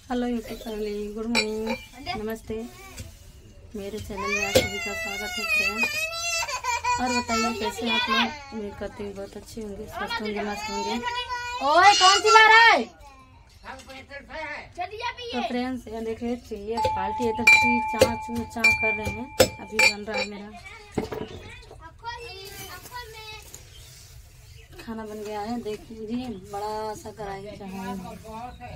Hello YouTube family, good morning, नमस्ते। मेरे channel में आप सभी का स्वागत है फ्रेंड्स। और बताइए कैसे हैं आप लोग। उम्मीद करती हूँ बहुत अच्छे होंगे, स्वस्थ होंगे, मस्त होंगे। ओए कौन चिल्ला रहा है? तो फ्रेंड्स ये देखिए चिल्ली पार्टी है, तो चा कर रहे हैं। अभी बन रहा है मेरा खाना, बन गया है। देख लीजिए बड़ा सा कढ़ाई चढ़ाया है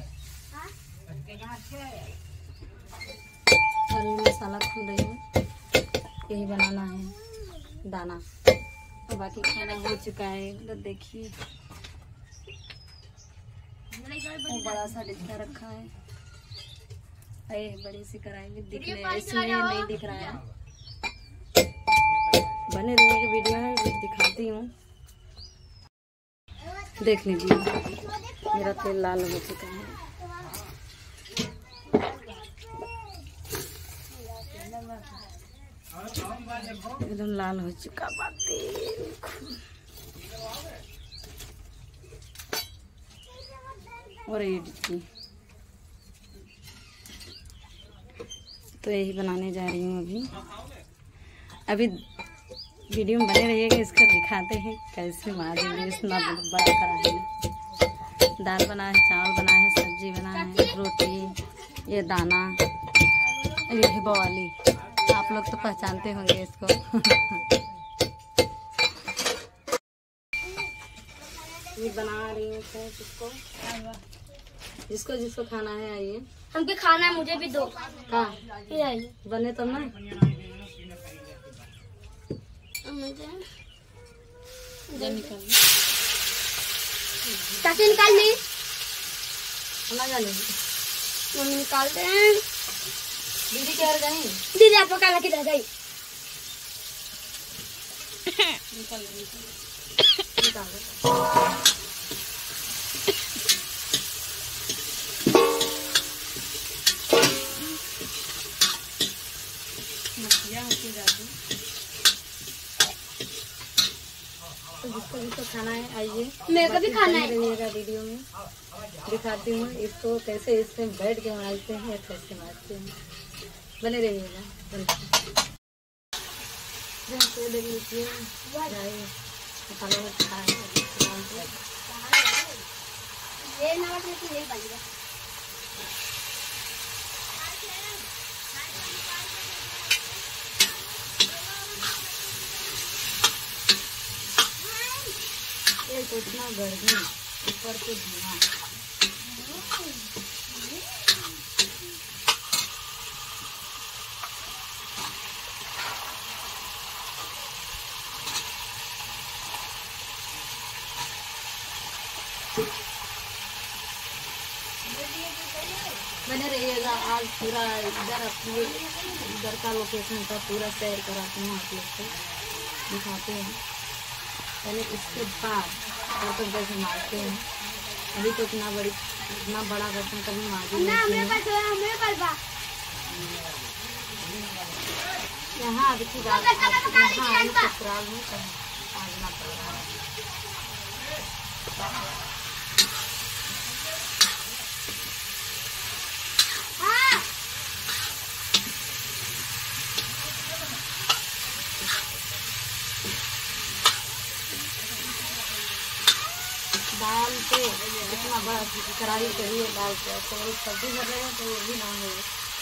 और मसाला खुल रही है। यही बनाना है दाना, और बाकी खाना हो चुका है। इधर देखिए वो बड़ा सा डिब्बा रखा है। अरे बड़ी सी कढ़ाई में दिख रही है, इसमें नहीं दिख रहा है। बने रहिए वीडियो में, दिखाती हूँ। देख लीजिए मेरा तेल लाल हो चुका है। एकदम लाल हो चुका बातें। और ये तो यही बनाने जा रही हूँ अभी वीडियो में बने रहिएगा। इसका दिखाते हैं कैसे मारेंगे। इतना बड़ा कढ़ाई है। दाल बना है, चावल बना है, सब्जी बना है, रोटी, ये दाना, ये बवाली। आप लोग तो पहचानते होंगे इसको। ये बना रही हूँ इसको, जिसको जिसको खाना है आइए। हमको खाना है, मुझे भी दो। हाँ आइए बने तब ना। चाची निकाल ली, मम्मी निकालते हैं। दीदी क्या गई? दीदी आप पकाना किधर गई? निकाल मछलियाँ होती जाती। तो जिसको खाना है आइए, मेरे को भी खाना है। रहिएगा वीडियो में, दिखाती हूँ इसको कैसे इससे बैठ के मारते हैं, कैसे मारते हैं। बने रहिएगा। देख लीजिए तो इतना गर्मी, ऊपर से धुआं। बने रहिएगा। आज पूरा इधर का लोकेशन का पूरा शेयर कराते हैं आप लोग को, दिखाते हैं। पहले इसके बाद तो जैसे मारते हैं। अभी तो इतना बड़ा बर्तन कभी मारी नहीं है। यहाँ अभी की बात यहाँ ससुराल में आजना पड़ रहा है। दाल पे इतना बड़ा कढ़ाई चाहिए दाल पे, तो सब्जी कर रहे हैं तो वो भी ना हो।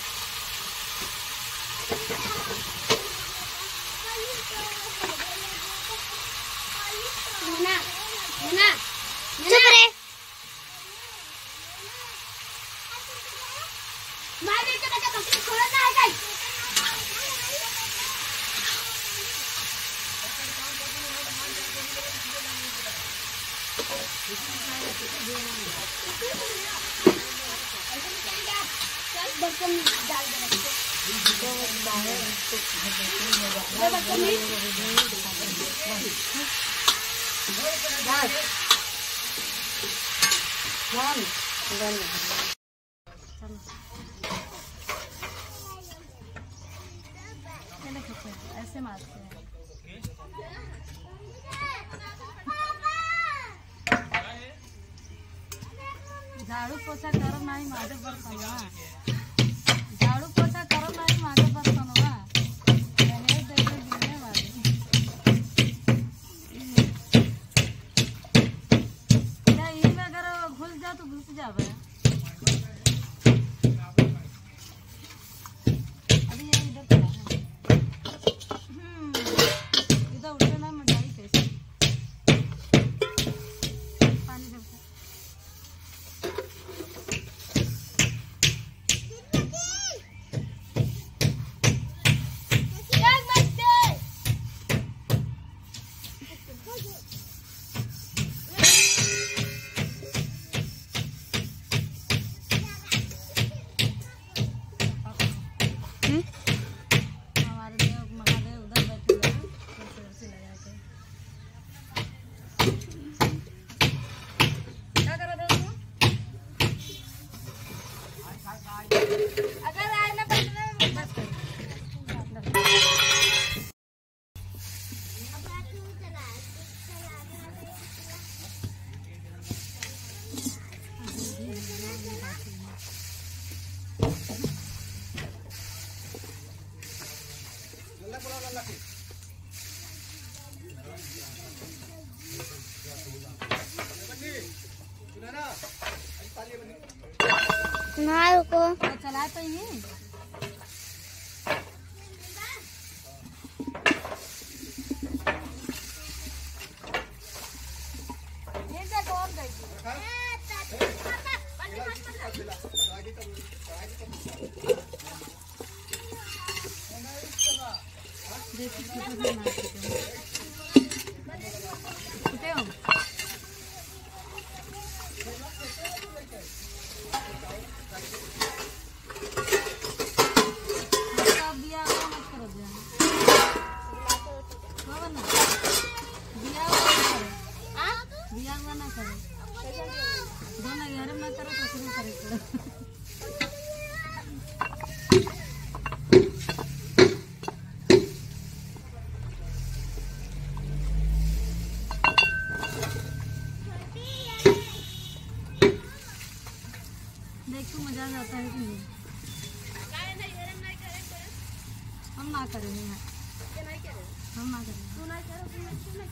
बर्तन डाल ऐसे मारते हैं। झाड़ू पोछा करो नाही माझे बर्तनवा, झाड़ू पोछा करो नाही माझे बर्तनवा, दहेज देके देने वाली क्या ई में अगर घुस जा तो घुस जावे। अभी ये इधर पड़ा है, इधर उठे ना मंडाई कैसे पानी जब ना रुको चला तो ये कौन देखो मजा आता है कि नहीं? हम ना करेंगे, हम ना करेंगे।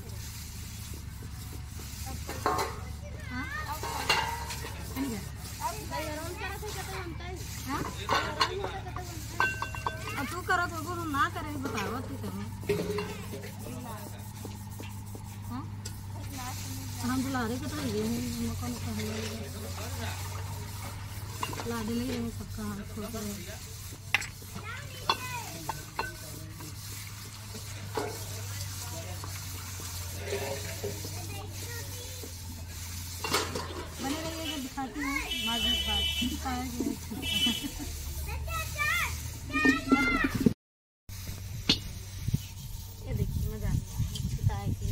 हाँ? अब तू करो तो हम ना करेंगे, बताओ तू करें। हाँ? हम बुला रहे तो ये मौका लादे नहीं रहे सबका हाथ खोल कर बने रहिए, जब दिखाती हूँ मार्जिन बात ये देखिए मजा आ कि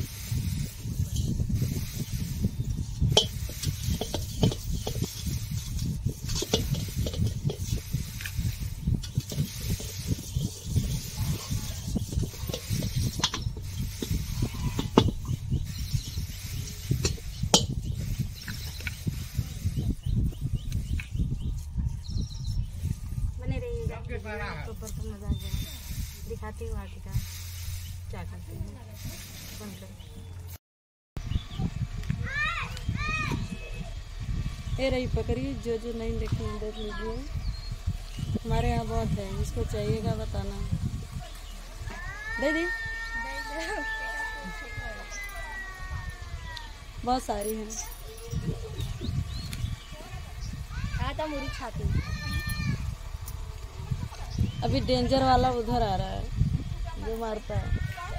तो बर्तन मजा आ गया। दिखाती हूँ आगे का क्या करते हैं। बंद कर ये रही पकड़िए, जो जो नहीं देखे देख लीजिए। हमारे यहाँ बहुत है, इसको चाहिएगा बताना। दे दी बहुत सारी हैं। आता मुरी छाती अभी डेंजर वाला उधर आ रहा है जो मारता है।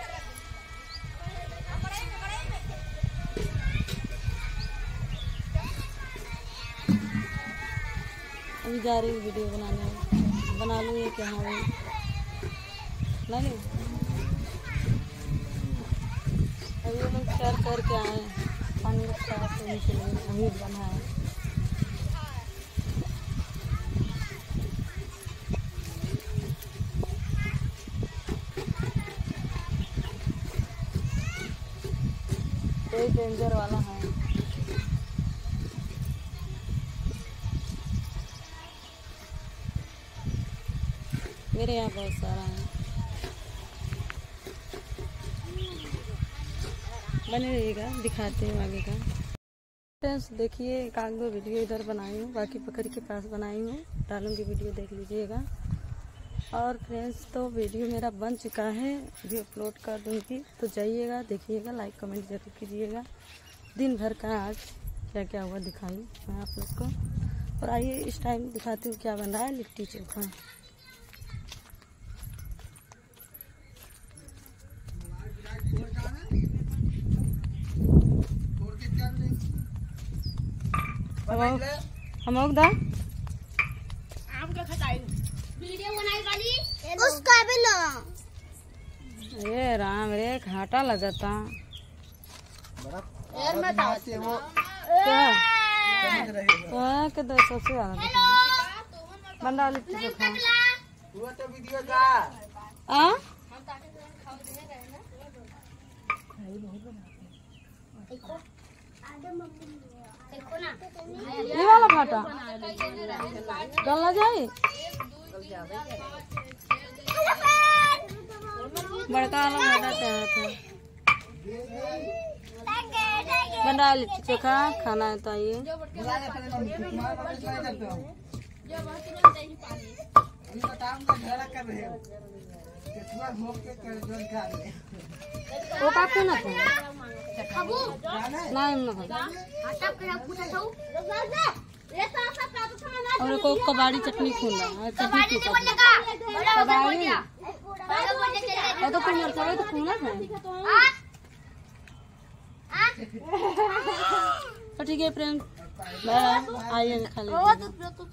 अभी जा रही हूँ वीडियो बनाने, बना लूँ ये क्या है नहीं। अभी हम कर के आए, पानी साफ होने के लिए अभी बना है। कोई डेंजर वाला है। मेरे यहाँ बहुत सारा है। बने रहिएगा, दिखाते हैं आगे का। फ्रेंड्स देखिए, एक आध दो वीडियो इधर बनाई हूँ, बाकी पकड़ के पास बनाई हूँ, डालूंगी वीडियो, देख लीजिएगा। और फ्रेंड्स तो वीडियो मेरा बन चुका है, अभी अपलोड कर दूँगी, तो जाइएगा देखिएगा, लाइक कमेंट जरूर कीजिएगा। दिन भर का आज क्या क्या हुआ दिखाई मैं आप लोग को। और आइए इस टाइम दिखाती हूँ क्या बन रहा है, लिट्टी चोखा। हम दा वीडियो बनाई वाली उसका भी लो। ये राम रे घाटा लगता क्या के 200 से बंदा लिट्टी चोखा। ये वाला घाटा गलना जाए, बड़का वाला घाटा चाहा था। बंदा लिट्टी चोखा खाना है तो आइए। वो काकू ना था और को कबाड़ी चटनी खूना चटनी कबाड़ी तो कुछ मरचा तो खूना था। तो ठीक है फ्रेंड, आइए खा लीजिए।